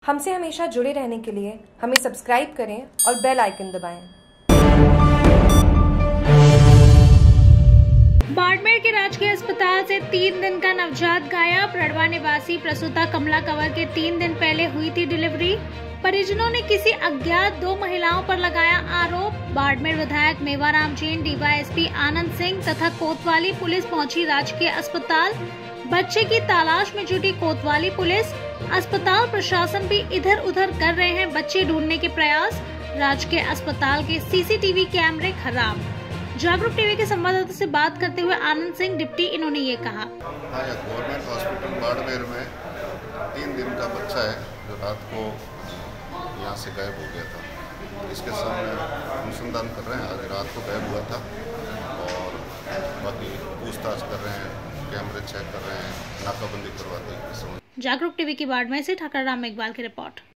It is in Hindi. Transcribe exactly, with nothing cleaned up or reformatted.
हमसे हमेशा जुड़े रहने के लिए हमें सब्सक्राइब करें और बेल आइकन दबाएं। बाड़मेर के राजकीय अस्पताल से तीन दिन का नवजात गायब। रड़वा निवासी प्रसूता कमला कंवर के तीन दिन पहले हुई थी डिलीवरी। परिजनों ने किसी अज्ञात दो महिलाओं पर लगाया आरोप। बाड़मेर विधायक मेवाराम जैन, डीवाईएसपी आनंद सिंह तथा कोतवाली पुलिस पहुंची राजकीय अस्पताल। बच्चे की तलाश में जुटी कोतवाली पुलिस। अस्पताल प्रशासन भी इधर उधर कर रहे हैं बच्चे ढूंढने के प्रयास। राजकीय अस्पताल के सीसीटीवी कैमरे खराब। जागरूक टीवी के संवाददाता से बात करते हुए आनंद सिंह डिप्टी इन्होंने ये कहा। गवर्नमेंट हॉस्पिटल बाड़मेर में तीन दिन का बच्चा है जो रात को यहाँ से गायब हो गया था। इसके सामने अनुसंधान कर रहे हैं। आज रात को गायब हुआ था और बाकी पूछताछ कर रहे हैं, कैमरे चेक कर रहे हैं, नाकाबंदी करवाते हैं। जागरूक टीवी की बाड़मेर से ठाकर राम मेघवाल की रिपोर्ट।